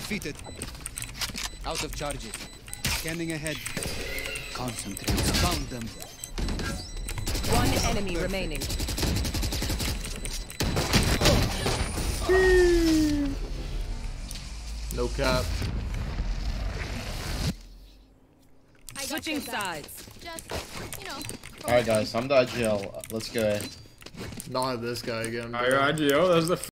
defeated. Out of charges. Scanning ahead. Concentrate. Found them. One enemy remaining. No cap. Switching sides. Just, you know. Alright guys, I'm the IGL. Let's go. Not this guy again. Alright, IGO, that's the